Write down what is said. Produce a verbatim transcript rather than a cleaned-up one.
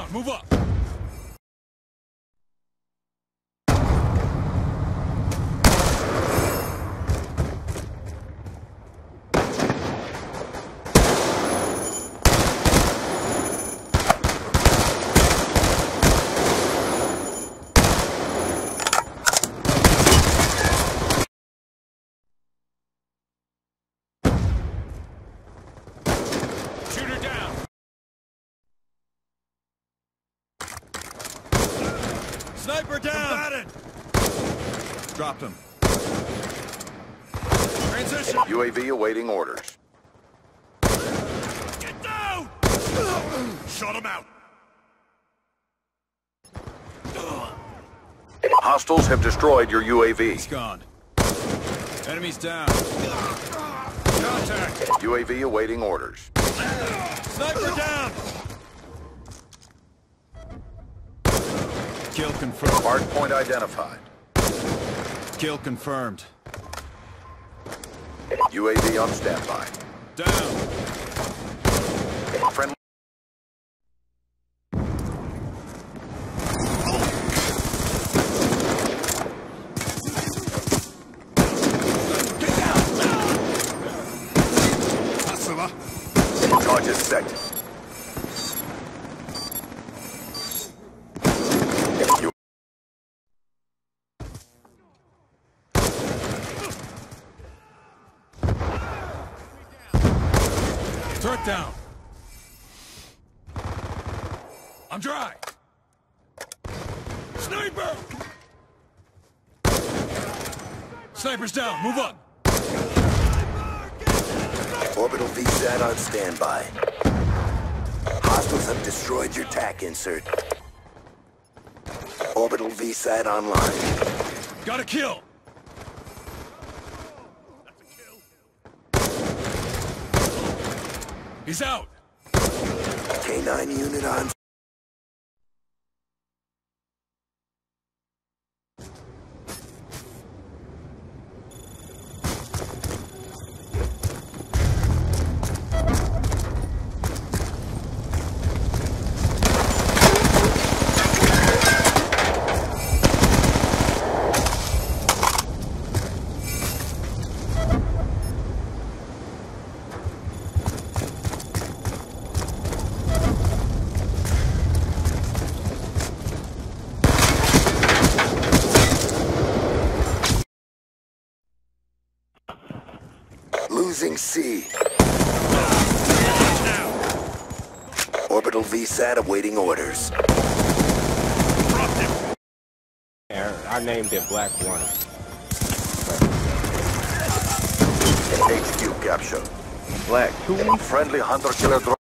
down. Move up. Sniper down! Combatant. Dropped him. Transition! U A V awaiting orders. Get down! Shut him out! Hostiles have destroyed your U A V. He's gone. Enemies down. Contact! U A V awaiting orders. Sniper down! Kill confirmed. Hard point identified. Kill confirmed. U A V on standby. Down. Friendly. Target set. Turret down. I'm dry. Sniper! Sniper's down. Move up. Orbital V SAT on standby. Hostiles have destroyed your T A C insert. Orbital V SAT online. Got a kill. He's out. K nine unit on. Losing C. Orbital V SAT awaiting orders. I named it Black One. H Q capture. Black Two? Friendly hunter-killer drone.